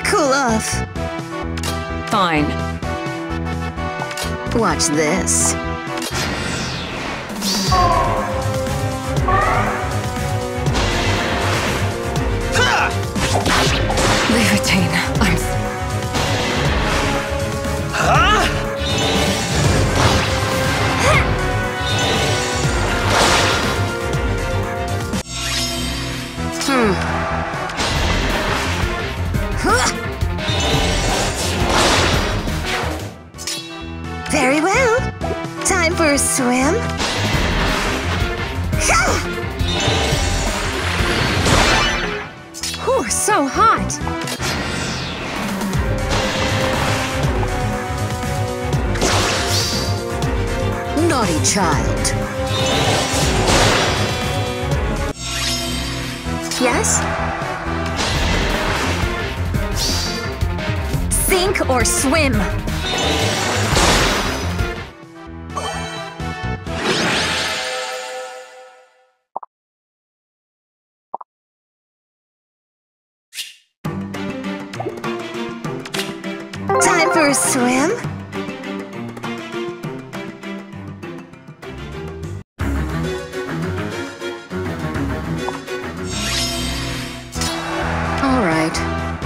cool off. Fine. Watch this. Levitate. I'm... Very well. Time for a swim. Whew, so hot. Naughty child. Yes? Sink or swim. Time for a swim? All right.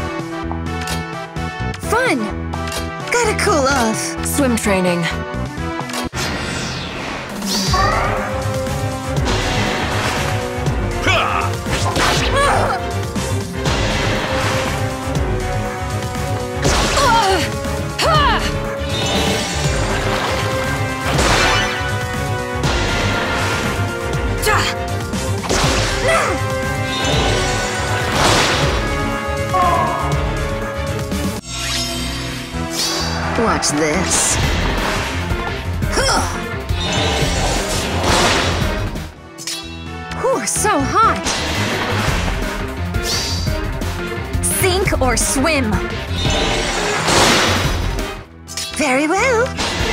Fun! Gotta cool off. Swim training. Watch this. Whew, so hot. Sink or swim. Very well.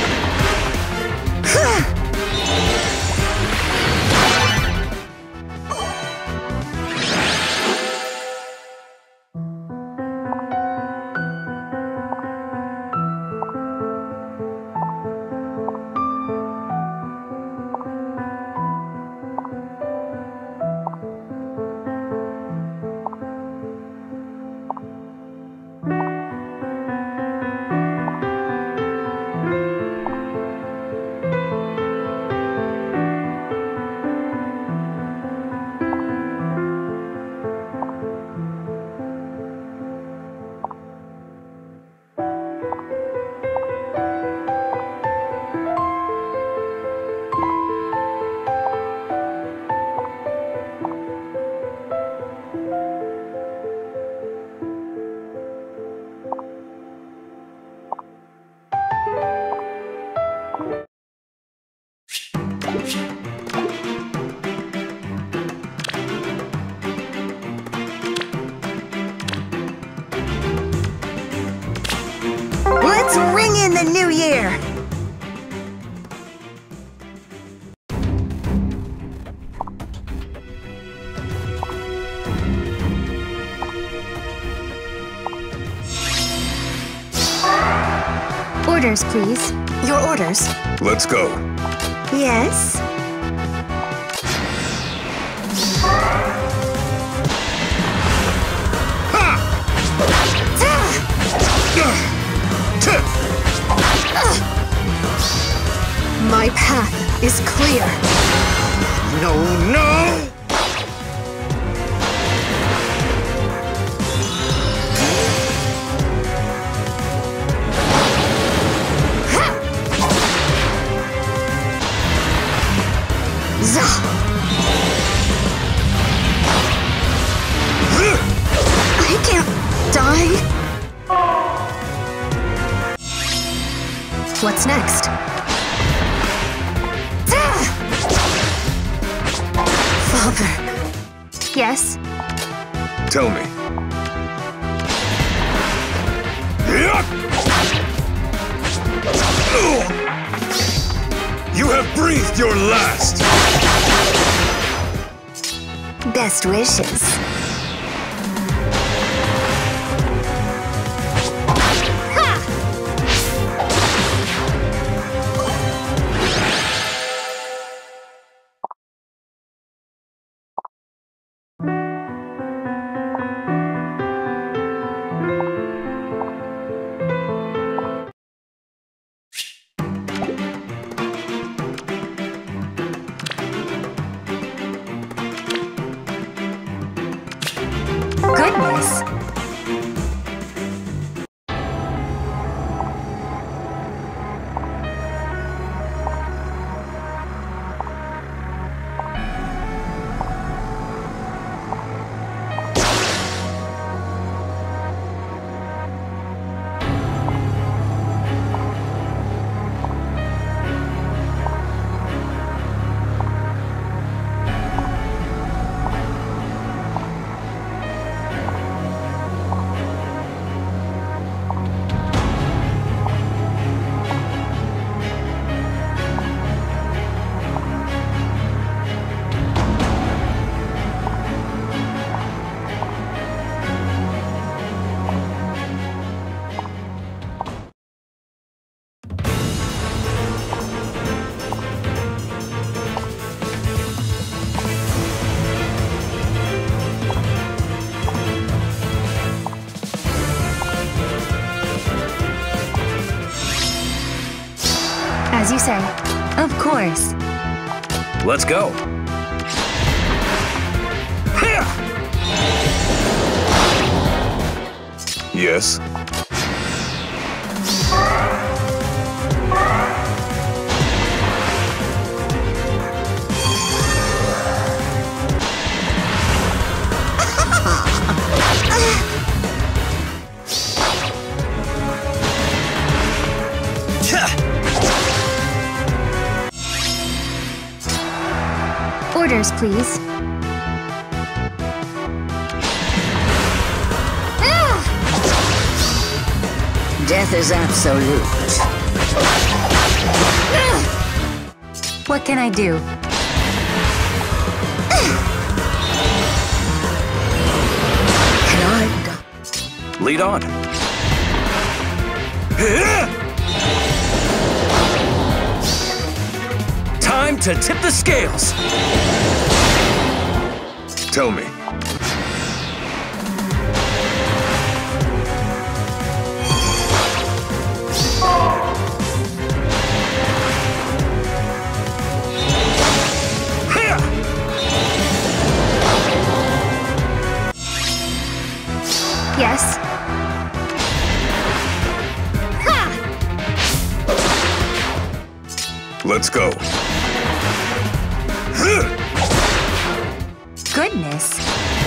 Let's ring in the new year. Orders, please. Your orders. Let's go. Yes. My path is clear. No, no! I can't die. What's next? Father. Yes? Tell me. You have breathed your last! Best wishes. Goodness! As you say. Of course. Let's go. Hiya! Yes. Orders, please. Death is absolute. What can I do? Cannot. Lead on. Time to tip the scales. Tell me. Yes. Let's go. Goodness.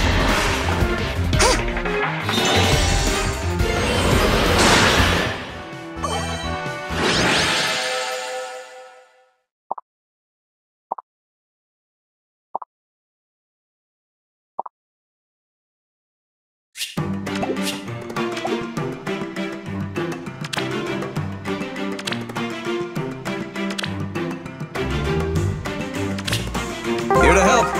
Here to help.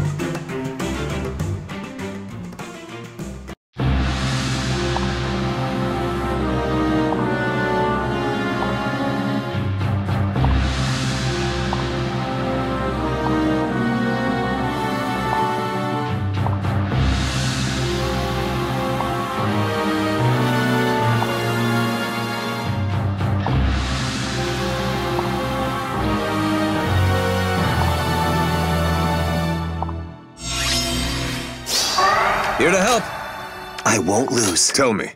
Here to help. I won't lose. Tell me.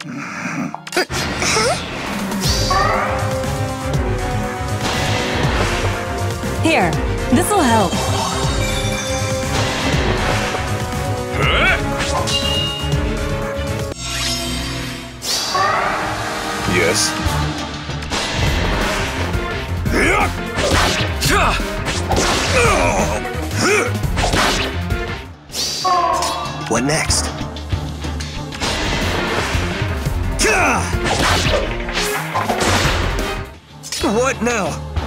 Here, this'll help. Yes. What next? What now?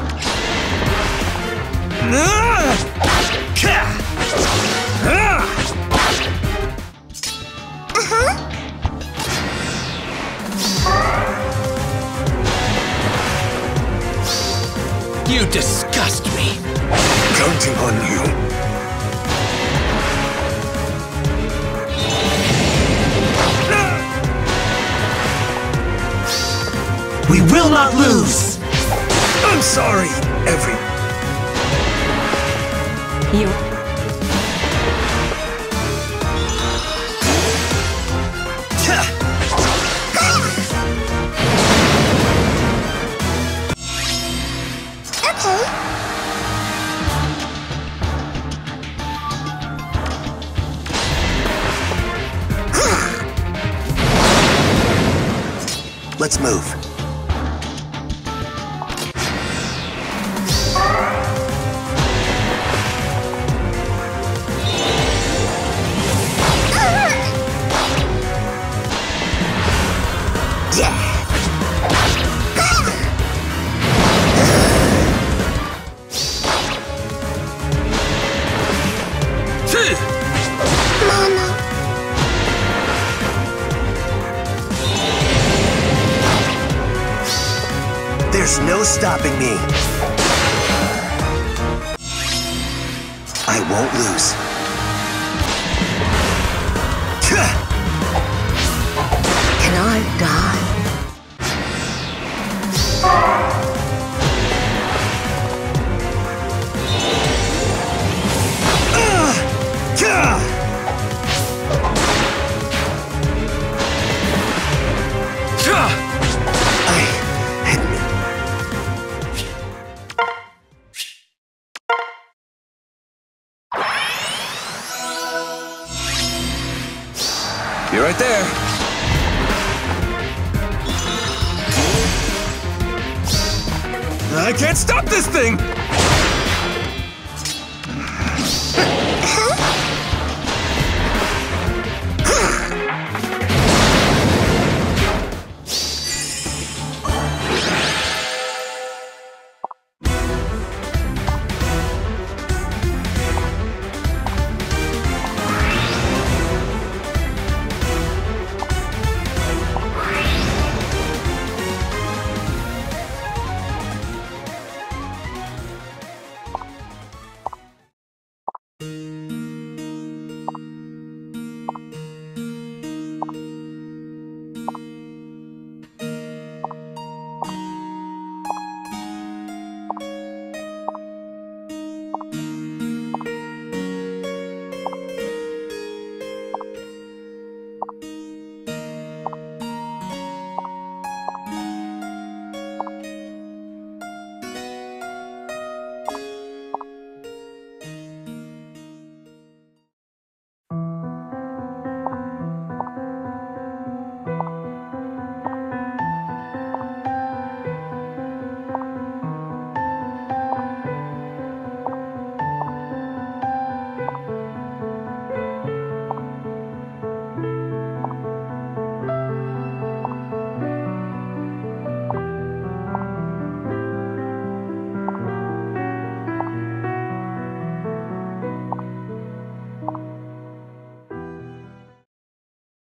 You disgust me. Counting on you. We will not lose! I'm sorry, You. Let's move. There's no stopping me. I won't lose. Can I die? You're right there. I can't stop this thing!